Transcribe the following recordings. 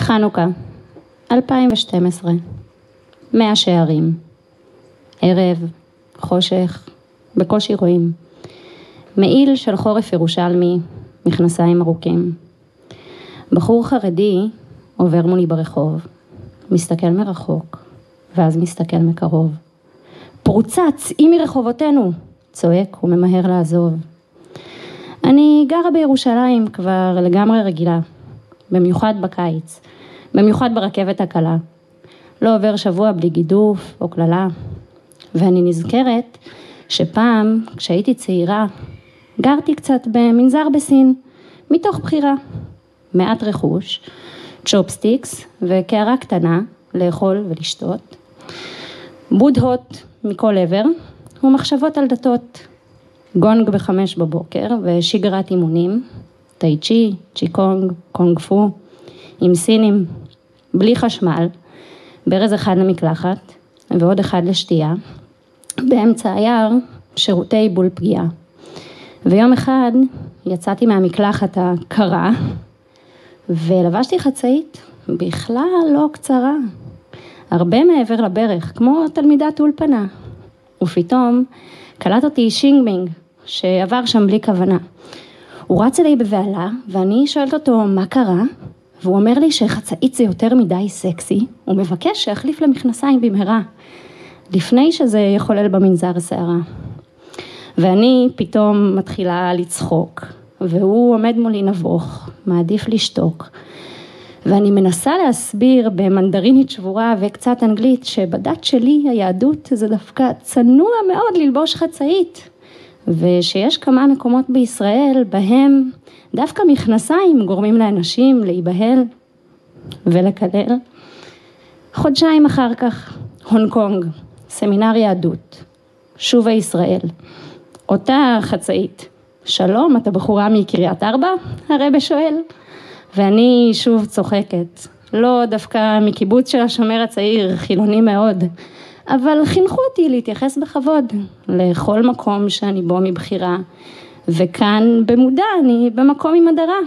חנוכה, 2012, 100 שערים, ערב, חושך, בקושי רואים, מעיל של חורף ירושלמי, מכנסיים ארוכים. בחור חרדי עובר מולי ברחוב, מסתכל מרחוק, ואז מסתכל מקרוב. פרוצה, צאי מרחובותינו, צועק וממהר לעזוב. אני גרה בירושלים כבר לגמרי רגילה, במיוחד בקיץ, במיוחד ברכבת הקלה. לא עובר שבוע בלי גידוף או כללה. ואני נזכרת שפעם כשהייתי צעירה, גרתי קצת במנזר בסין, מתוך בחירה. מעט רכוש, צ'ופסטיקס וקערה קטנה לאכול ולשתות. בודהות מכל עבר ומחשבות על דתות. גונג ב5 בבוקר ושגרת אימונים, טאי צ'י, צ'יקונג, קונג פו, עם סינים, בלי חשמל, ברז אחד למקלחת ועוד אחד לשתייה, באמצע היער שירותי בול פגיעה. ויום אחד יצאתי מהמקלחת הקרה ולבשתי חצאית בכלל לא קצרה, הרבה מעבר לברך, כמו תלמידת אולפנה. ופתאום קלט אותי שינגמינג שעבר שם בלי כוונה. הוא רץ אליי בבעלה ואני שואלת אותו מה קרה, והוא אומר לי שחצאית זה יותר מדי סקסי, הוא מבקש שיחליף למכנסיים במהרה, לפני שזה יחולל במנזר השערה. ואני פתאום מתחילה לצחוק, והוא עומד מולי נבוך, מעדיף לשתוק. ואני מנסה להסביר במנדרינית שבורה וקצת אנגלית, שבדת שלי היהדות זה דווקא צנוע מאוד ללבוש חצאית, ושיש כמה מקומות בישראל בהם דווקא מכנסיים גורמים לאנשים להיבהל ולקלל. חודשיים אחר כך, הונג קונג, סמינר יהדות, שובה ישראל, אותה חצאית. שלום, אתה בחורה מקריית ארבע? הרב שואל. ואני שוב צוחקת, לא דווקא מקיבוץ של השומר הצעיר, חילוני מאוד, אבל חינכו אותי להתייחס בכבוד לכל מקום שאני בו מבחירה, וכאן במודע אני במקום עם הדרה.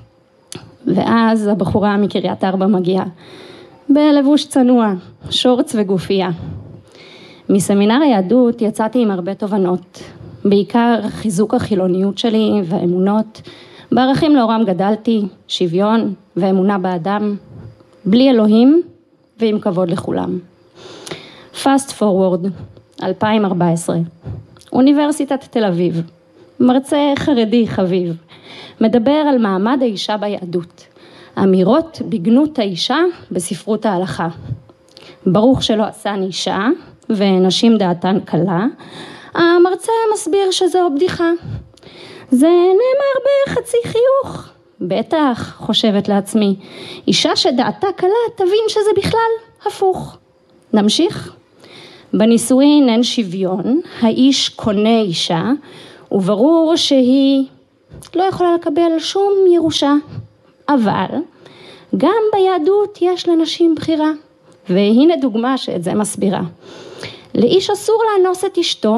ואז הבחורה מקריית ארבע מגיעה, בלבוש צנוע, שורץ וגופייה. מסמינר היהדות יצאתי עם הרבה תובנות, בעיקר חיזוק החילוניות שלי והאמונות, בערכים לאורם גדלתי, שוויון ואמונה באדם, בלי אלוהים ועם כבוד לכולם. Fast forward, 2014, אוניברסיטת תל אביב, מרצה חרדי חביב, מדבר על מעמד האישה ביהדות, אמירות בגנות האישה בספרות ההלכה. ברוך שלא עשני אישה ונשים דעתן קלה, המרצה מסביר שזו בדיחה. זה נאמר בחצי חיוך. בטח, חושבת לעצמי, אישה שדעתה קלה תבין שזה בכלל הפוך. נמשיך. בנישואין אין שוויון, האיש קונה אישה, וברור שהיא לא יכולה לקבל שום ירושה. אבל גם ביהדות יש לנשים בחירה, והנה דוגמה שאת זה מסבירה. לאיש אסור לאנוס את אשתו,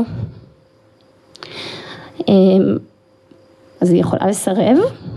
אז היא יכולה לסרב?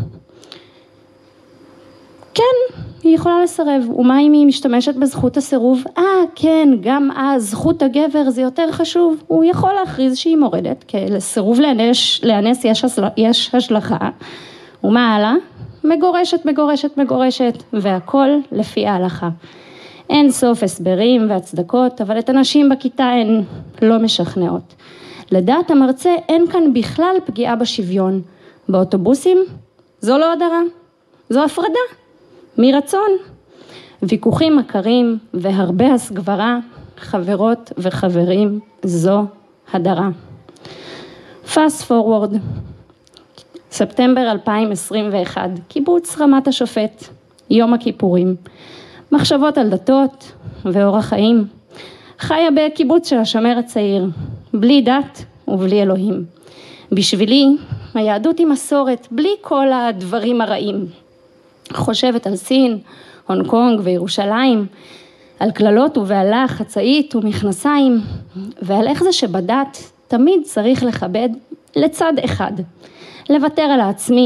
כן, היא יכולה לסרב. ומה אם היא משתמשת בזכות הסירוב? כן, גם אז זכות הגבר זה יותר חשוב. הוא יכול להכריז שהיא מורדת, כי לסירוב לאנס יש השלכה. ומה הלאה? מגורשת, מגורשת, מגורשת, והכל לפי ההלכה. אין סוף הסברים והצדקות, אבל את הנשים בכיתה הן לא משכנעות. לדעת המרצה אין כאן בכלל פגיעה בשוויון. באוטובוסים זו לא הדרה, זו הפרדה, מרצון. ויכוחים עקרים והרבה הסגברה, חברות וחברים, זו הדרה. Fast forward, ספטמבר 2021, קיבוץ רמת השופט, יום הכיפורים, מחשבות על דתות ואורח חיים. חיה בקיבוץ של השומר הצעיר, בלי דת ובלי אלוהים. בשבילי, היהדות היא מסורת, בלי כל הדברים הרעים. חושבת על סין, הונג קונג וירושלים, על כללות ובעלה, חצאית ומכנסיים, ועל איך זה שבדת תמיד צריך לכבד לצד אחד. לוותר על העצמי,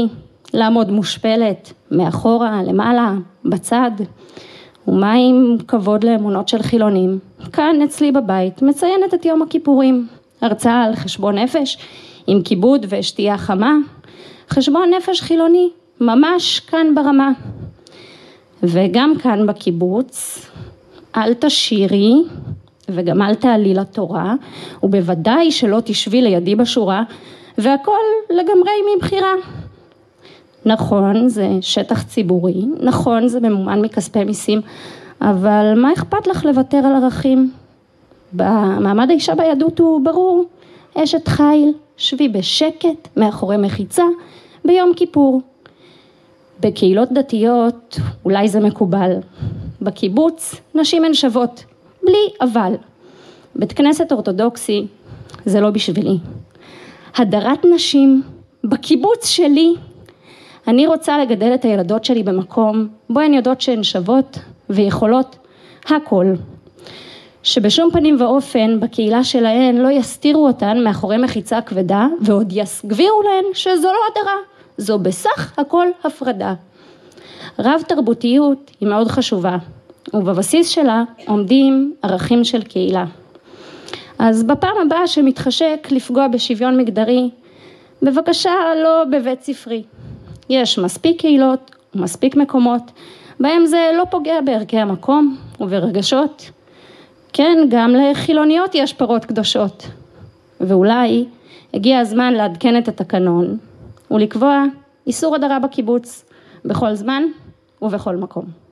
לעמוד מושפלת, מאחורה, למעלה, בצד, ומה עם כבוד לאמונות של חילונים? כאן אצלי בבית מציינת את יום הכיפורים, הרצאה על חשבון נפש עם כיבוד ושתייה חמה, חשבון נפש חילוני, ממש כאן ברמה. וגם כאן בקיבוץ, אל תשירי וגם אל תעלי לתורה, ובוודאי שלא תשבי לידי בשורה, והכל לגמרי מבחירה. נכון, זה שטח ציבורי, נכון, זה ממומן מכספי מיסים, אבל מה אכפת לך לוותר על ערכים? במעמד האישה ביהדות הוא ברור, אשת חיל, שבי בשקט, מאחורי מחיצה, ביום כיפור. בקהילות דתיות אולי זה מקובל, בקיבוץ נשים הן שוות, בלי אבל. בית כנסת אורתודוקסי זה לא בשבילי. הדרת נשים בקיבוץ שלי, אני רוצה לגדל את הילדות שלי במקום בו הן יודעות שהן שוות ויכולות הכל. שבשום פנים ואופן בקהילה שלהן לא יסתירו אותן מאחורי מחיצה כבדה ועוד יסגבירו להן שזו לא הדרה, זו בסך הכל הפרדה. רב תרבותיות היא מאוד חשובה ובבסיס שלה עומדים ערכים של קהילה. אז בפעם הבאה שמתחשק לפגוע בשוויון מגדרי, בבקשה לא בבית ספרי. יש מספיק קהילות ומספיק מקומות בהם זה לא פוגע בערכי המקום וברגשות. כן, גם לחילוניות יש פרות קדושות. ואולי הגיע הזמן לעדכן את התקנון ולקבוע איסור הדרה בקיבוץ בכל זמן ובכל מקום.